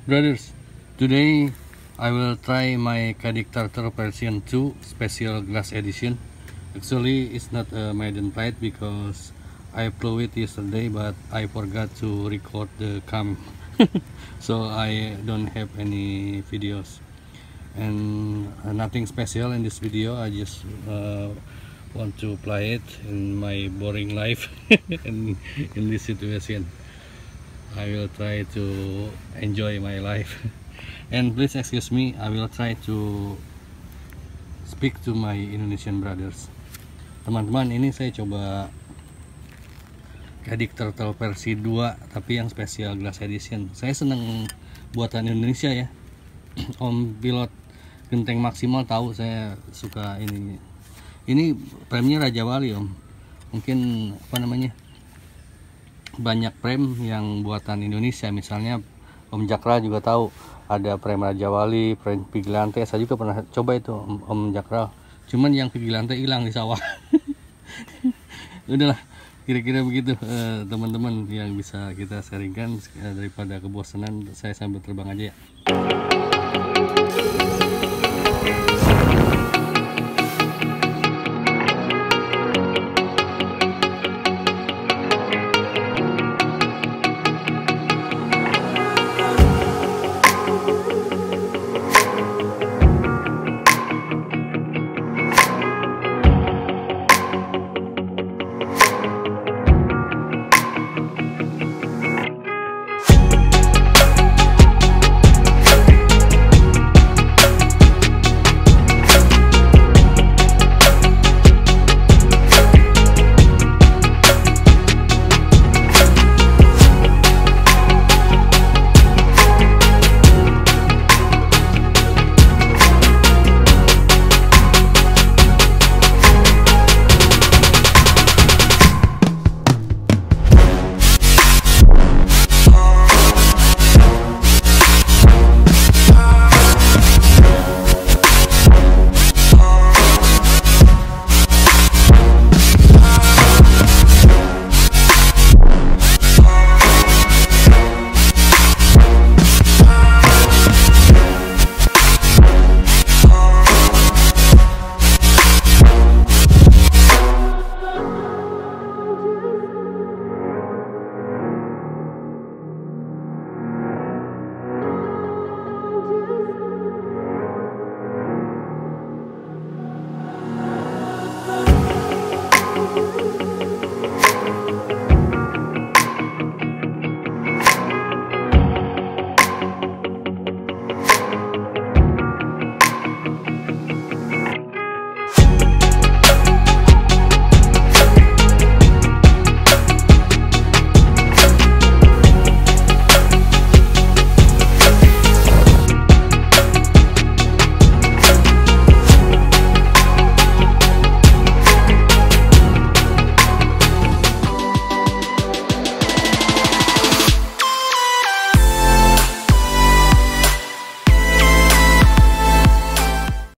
Brothers, today I will try my Kadic Turtle version 2 special glass edition. Actually it's not a maiden flight because I flew it yesterday, but I forgot to record the cam so I don't have any videos and nothing special in this video. I just want to play it in my boring life in this situation. I will try to enjoy my life and please excuse me, I will try to speak to my Indonesian brothers. Teman-teman, ini saya coba Kadic Turtle versi 2 tapi yang special glass edition. Saya seneng buatan Indonesia ya. Om pilot genteng maksimal tahu saya suka ini. Ini premnya Raja Wali, Om. Mungkin apa namanya, banyak frame yang buatan Indonesia, misalnya Om Jakra juga tahu ada frame Raja Wali, frame Vigilante. Saya juga pernah coba itu Om Jakra, cuman yang Vigilante hilang di sawah. Udahlah, kira-kira begitu teman-teman yang bisa kita sharingkan. Daripada kebosanan, saya sambil terbang aja ya.